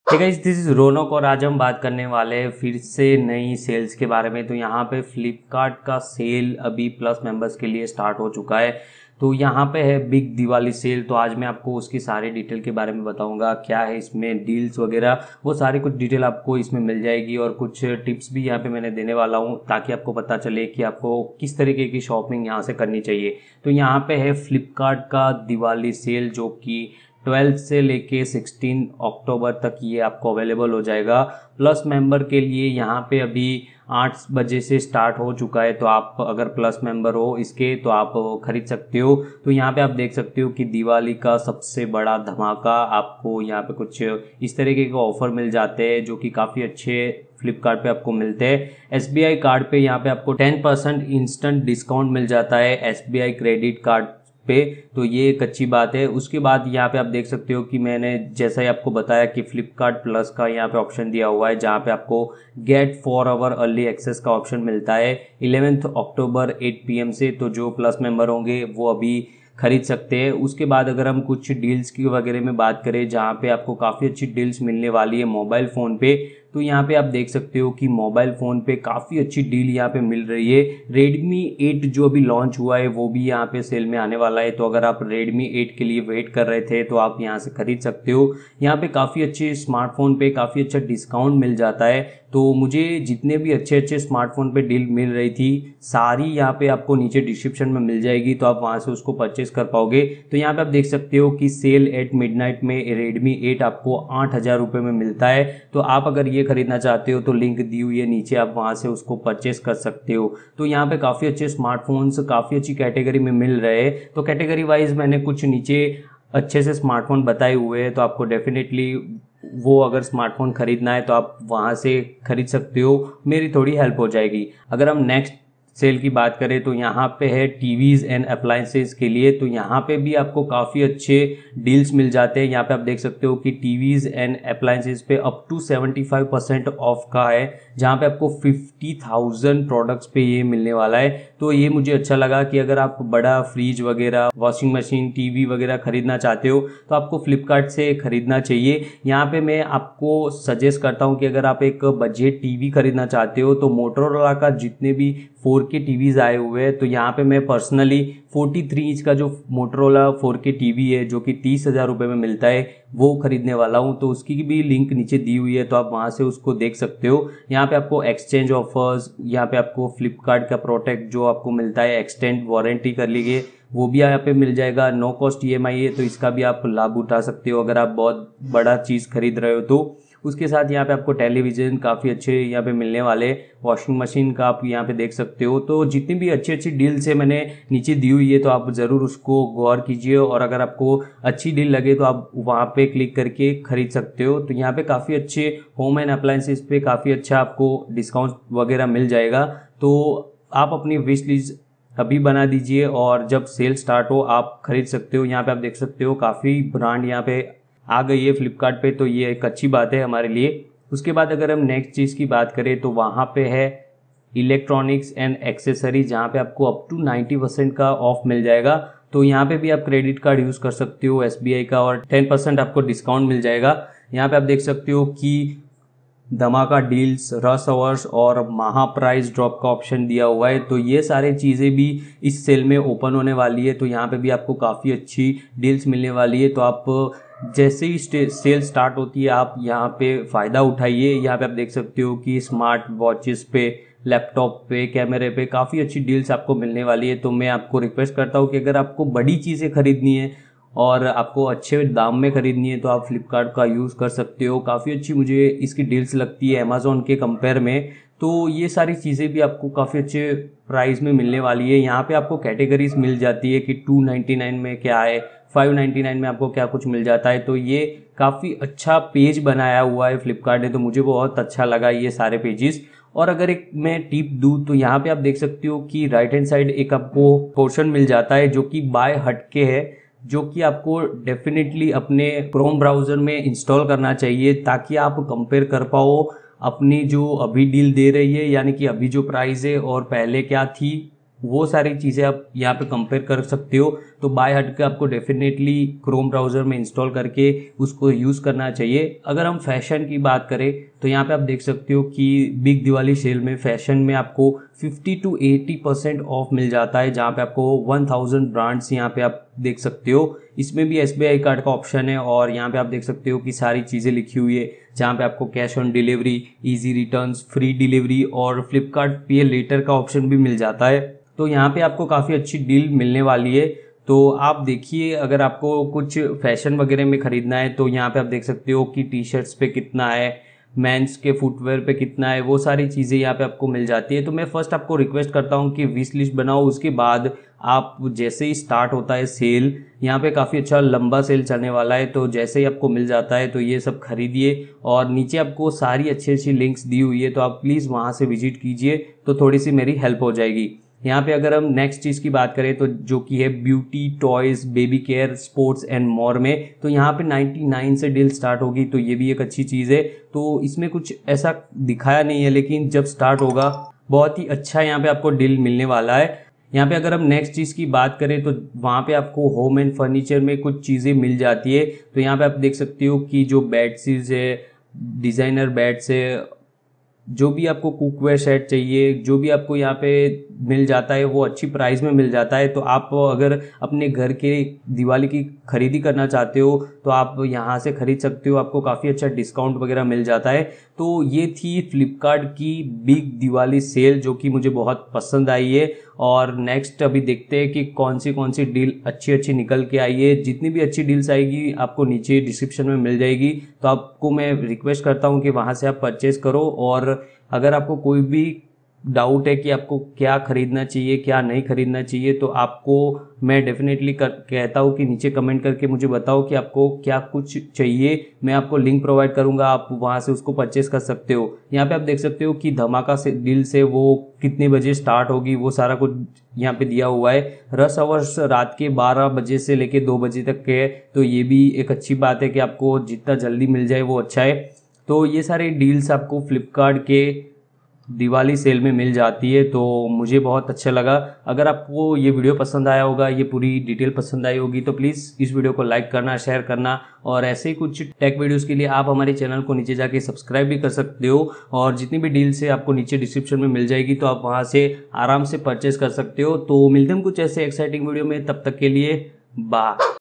Hey guys, this is Raunak और आज हम बात करने वाले हैं फिर से नई सेल्स के बारे में। तो यहाँ पे फ्लिपकार्ट का सेल अभी प्लस मेंबर्स के लिए स्टार्ट हो चुका है। तो यहाँ पे है बिग दिवाली सेल। तो आज मैं आपको उसकी सारी डिटेल के बारे में बताऊंगा, क्या है इसमें डील्स वगैरह, वो सारी कुछ डिटेल आपको इसमें मिल जाएगी और कुछ टिप्स भी यहाँ पे मैंने देने वाला हूँ ताकि आपको पता चले कि आपको किस तरीके की शॉपिंग यहाँ से करनी चाहिए। तो यहाँ पे है फ्लिपकार्ट का दिवाली सेल जो कि 12 से लेके 16 अक्टूबर तक ये आपको अवेलेबल हो जाएगा। प्लस मेंबर के लिए यहाँ पे अभी 8 बजे से स्टार्ट हो चुका है। तो आप अगर प्लस मेंबर हो इसके तो आप खरीद सकते हो। तो यहाँ पे आप देख सकते हो कि दिवाली का सबसे बड़ा धमाका आपको यहाँ पे कुछ इस तरीके के ऑफर मिल जाते हैं जो कि काफ़ी अच्छे फ्लिपकार्ट पे आपको मिलते हैं। SBI कार्ड पे यहाँ पे आपको 10% इंस्टेंट डिस्काउंट मिल जाता है SBI क्रेडिट कार्ड पे। तो ये एक अच्छी बात है। उसके बाद यहाँ पे आप देख सकते हो कि मैंने जैसा ही आपको बताया कि फ्लिपकार्ट प्लस का यहाँ पे ऑप्शन दिया हुआ है जहाँ पे आपको गेट 4 आवर अर्ली एक्सेस का ऑप्शन मिलता है 11 अक्टूबर 8 PM से। तो जो प्लस मेंबर होंगे वो अभी खरीद सकते हैं। उसके बाद अगर हम कुछ डील्स की वगैरह में बात करें जहाँ पे आपको काफ़ी अच्छी डील्स मिलने वाली है मोबाइल फ़ोन पे, तो यहाँ पे आप देख सकते हो कि मोबाइल फ़ोन पे काफ़ी अच्छी डील यहाँ पे मिल रही है। Redmi 8 जो अभी लॉन्च हुआ है वो भी यहाँ पे सेल में आने वाला है। तो अगर आप Redmi 8 के लिए वेट कर रहे थे तो आप यहाँ से खरीद सकते हो। यहाँ पे काफ़ी अच्छे स्मार्टफोन पे काफ़ी अच्छा डिस्काउंट मिल जाता है। तो मुझे जितने भी अच्छे अच्छे स्मार्टफोन पे डील मिल रही थी सारी यहाँ पे आपको नीचे डिस्क्रिप्शन में मिल जाएगी, तो आप वहाँ से उसको परचेस कर पाओगे। तो यहाँ पे आप देख सकते हो कि सेल एट मिडनाइट में Redmi 8 आपको 8,000 रुपये में मिलता है। तो आप अगर ये खरीदना चाहते हो तो लिंक दी हुई है नीचे, आप वहाँ से उसको परचेस कर सकते हो। तो यहाँ पे काफ़ी अच्छे स्मार्टफोन्स काफ़ी अच्छी कैटेगरी में मिल रहे हैं। तो कैटेगरी वाइज मैंने कुछ नीचे अच्छे से स्मार्टफोन बताए हुए हैं, तो आपको डेफिनेटली वो अगर स्मार्टफोन खरीदना है तो आप वहाँ से खरीद सकते हो, मेरी थोड़ी हेल्प हो जाएगी। अगर हम नेक्स्ट सेल की बात करें तो यहाँ पे है टीवीज़ एंड अप्लायंसेस के लिए। तो यहाँ पे भी आपको काफ़ी अच्छे डील्स मिल जाते हैं। यहाँ पे आप देख सकते हो कि टीवीज़ एंड अप्लायंसेस पे अप टू 75% ऑफ का है, जहाँ पे आपको 50,000 प्रोडक्ट्स पे ये मिलने वाला है। तो ये मुझे अच्छा लगा कि अगर आप बड़ा फ्रिज वगैरह, वॉशिंग मशीन, टीवी वगैरह खरीदना चाहते हो तो आपको फ्लिपकार्ट से खरीदना चाहिए। यहाँ पे मैं आपको सजेस्ट करता हूँ कि अगर आप एक बजट टीवी खरीदना चाहते हो तो मोटोरोला का जितने भी 4K टीवीज़ आए हुए हैं, तो यहाँ पे मैं पर्सनली 43 इंच का जो मोटोरोला 4K टीवी है जो कि 30,000 रुपये में मिलता है वो खरीदने वाला हूँ। तो उसकी भी लिंक नीचे दी हुई है, तो आप वहाँ से उसको देख सकते हो। यहाँ पे आपको एक्सचेंज ऑफर्स, यहाँ पे आपको फ्लिपकार्ट का प्रोटेक्ट जो आपको मिलता है, एक्सटेंड वारंटी कर लीजिए, वो भी यहाँ पे मिल जाएगा। नो कॉस्ट EMI है, तो इसका भी आप लाभ उठा सकते हो अगर आप बहुत बड़ा चीज़ खरीद रहे हो तो। उसके साथ यहाँ पे आपको टेलीविज़न काफ़ी अच्छे यहाँ पे मिलने वाले, वॉशिंग मशीन का आप यहाँ पे देख सकते हो। तो जितनी भी अच्छी अच्छी डील्स है मैंने नीचे दी हुई है, तो आप ज़रूर उसको गौर कीजिए और अगर आपको अच्छी डील लगे तो आप वहाँ पे क्लिक करके खरीद सकते हो। तो यहाँ पे काफ़ी अच्छे होम एंड अप्लायंसेस पे काफ़ी अच्छा आपको डिस्काउंट वगैरह मिल जाएगा। तो आप अपनी विश लिस्ट अभी बना दीजिए और जब सेल स्टार्ट हो आप खरीद सकते हो। यहाँ पे आप देख सकते हो काफ़ी ब्रांड यहाँ पे आ गई है फ्लिपकार्ट पे, तो ये एक अच्छी बात है हमारे लिए। उसके बाद अगर हम नेक्स्ट चीज़ की बात करें तो वहाँ पे है इलेक्ट्रॉनिक्स एंड एक्सेसरी, जहाँ पे आपको अप टू 90% का ऑफ मिल जाएगा। तो यहाँ पे भी आप क्रेडिट कार्ड यूज़ कर सकते हो SBI का और 10% आपको डिस्काउंट मिल जाएगा। यहाँ पे आप देख सकते हो कि धमाका डील्स, रश आवर्स और महा प्राइस ड्रॉप का ऑप्शन दिया हुआ है। तो ये सारी चीज़ें भी इस सेल में ओपन होने वाली है। तो यहाँ पे भी आपको काफ़ी अच्छी डील्स मिलने वाली है। तो आप जैसे ही सेल स्टार्ट होती है आप यहाँ पे फ़ायदा उठाइए। यहाँ पे आप देख सकते हो कि स्मार्ट वॉचेस पे, लैपटॉप पे, कैमरे पे काफ़ी अच्छी डील्स आपको मिलने वाली है। तो मैं आपको रिक्वेस्ट करता हूँ कि अगर आपको बड़ी चीज़ें खरीदनी है और आपको अच्छे दाम में खरीदनी है तो आप फ्लिपकार्ट का यूज़ कर सकते हो। काफ़ी अच्छी मुझे इसकी डील्स लगती है अमेज़ॉन के कंपेयर में। तो ये सारी चीज़ें भी आपको काफ़ी अच्छे प्राइस में मिलने वाली है। यहाँ पे आपको कैटेगरीज मिल जाती है कि 299 में क्या है, 599 में आपको क्या कुछ मिल जाता है। तो ये काफ़ी अच्छा पेज बनाया हुआ है फ्लिपकार्ट ने, तो मुझे बहुत अच्छा लगा ये सारे पेजेस। और अगर एक मैं टिप दूँ तो यहाँ पे आप देख सकते हो कि राइट हैंड साइड एक आपको पोर्शन मिल जाता है जो कि बाय हटके है, जो कि आपको डेफिनेटली अपने क्रोम ब्राउज़र में इंस्टॉल करना चाहिए ताकि आप कंपेयर कर पाओ अपनी जो अभी डील दे रही है, यानी कि अभी जो प्राइस है और पहले क्या थी वो सारी चीज़ें आप यहाँ पे कंपेयर कर सकते हो। तो बाय हट के आपको डेफिनेटली क्रोम ब्राउज़र में इंस्टॉल करके उसको यूज़ करना चाहिए। अगर हम फैशन की बात करें तो यहाँ पे आप देख सकते हो कि बिग दिवाली सेल में फैशन में आपको 50 to 80% ऑफ मिल जाता है, जहाँ पे आपको 1000 ब्रांड्स यहाँ पे आप देख सकते हो। इसमें भी SBI कार्ड का ऑप्शन है और यहाँ पे आप देख सकते हो कि सारी चीज़ें लिखी हुई है, जहाँ पे आपको cash on delivery, easy returns, free delivery और फ्लिपकार्ट पे लेटर का ऑप्शन भी मिल जाता है। तो यहाँ पे आपको काफ़ी अच्छी डील मिलने वाली है। तो आप देखिए, अगर आपको कुछ फैशन वगैरह में ख़रीदना है तो यहाँ पे आप देख सकते हो कि टी शर्ट्स पे कितना है, मेंस के फुटवेयर पे कितना है, वो सारी चीज़ें यहाँ पे आपको मिल जाती है। तो मैं फर्स्ट आपको रिक्वेस्ट करता हूँ कि विश लिस्ट बनाओ, उसके बाद आप जैसे ही स्टार्ट होता है सेल, यहाँ पे काफ़ी अच्छा लंबा सेल चलने वाला है, तो जैसे ही आपको मिल जाता है तो ये सब खरीदिए। और नीचे आपको सारी अच्छी अच्छी लिंक्स दी हुई है, तो आप प्लीज़ वहाँ से विजिट कीजिए, तो थोड़ी सी मेरी हेल्प हो जाएगी। यहाँ पे अगर हम नेक्स्ट चीज़ की बात करें तो जो कि है beauty, toys, baby care, sports and more में, तो यहाँ पे 99 से डील स्टार्ट होगी, तो ये भी एक अच्छी चीज़ है। तो इसमें कुछ ऐसा दिखाया नहीं है, लेकिन जब स्टार्ट होगा बहुत ही अच्छा यहाँ पे आपको डील मिलने वाला है। यहाँ पे अगर हम नेक्स्ट चीज़ की बात करें तो वहाँ पे आपको होम एंड फर्नीचर में कुछ चीज़ें मिल जाती है। तो यहाँ पे आप देख सकते हो कि जो बेड सीट्स है, डिज़ाइनर बेड्स है, जो भी आपको कुकवेयर सेट चाहिए, जो भी आपको यहाँ पे मिल जाता है वो अच्छी प्राइस में मिल जाता है। तो आप अगर अपने घर के दिवाली की खरीदी करना चाहते हो तो आप यहाँ से खरीद सकते हो, आपको काफ़ी अच्छा डिस्काउंट वगैरह मिल जाता है। तो ये थी फ्लिपकार्ट की बिग दिवाली सेल, जो कि मुझे बहुत पसंद आई है। और नेक्स्ट अभी देखते हैं कि कौन सी डील अच्छी अच्छी निकल के आई है। जितनी भी अच्छी डील्स आएगी आपको नीचे डिस्क्रिप्शन में मिल जाएगी, तो आपको मैं रिक्वेस्ट करता हूँ कि वहाँ से आप परचेज़ करो। और अगर आपको कोई भी डाउट है कि आपको क्या खरीदना चाहिए, क्या नहीं खरीदना चाहिए, तो आपको मैं डेफिनेटली कहता हूँ कि नीचे कमेंट करके मुझे बताओ कि आपको क्या कुछ चाहिए। मैं आपको लिंक प्रोवाइड करूँगा, आप वहाँ से उसको परचेस कर सकते हो। यहाँ पे आप देख सकते हो कि धमाका से डील से वो कितने बजे स्टार्ट होगी, वो सारा कुछ यहाँ पे दिया हुआ है। रश आवर्स रात के 12 बजे से लेके 2 बजे तक के है, तो ये भी एक अच्छी बात है कि आपको जितना जल्दी मिल जाए वो अच्छा है। तो ये सारे डील्स आपको फ्लिपकार्ट के दिवाली सेल में मिल जाती है, तो मुझे बहुत अच्छा लगा। अगर आपको ये वीडियो पसंद आया होगा, ये पूरी डिटेल पसंद आई होगी, तो प्लीज़ इस वीडियो को लाइक करना, शेयर करना। और ऐसे ही कुछ टेक वीडियोस के लिए आप हमारे चैनल को नीचे जाके सब्सक्राइब भी कर सकते हो। और जितनी भी डील्स है आपको नीचे डिस्क्रिप्शन में मिल जाएगी, तो आप वहाँ से आराम से परचेज कर सकते हो। तो मिलते हैं कुछ ऐसे एक्साइटिंग वीडियो में, तब तक के लिए बाय।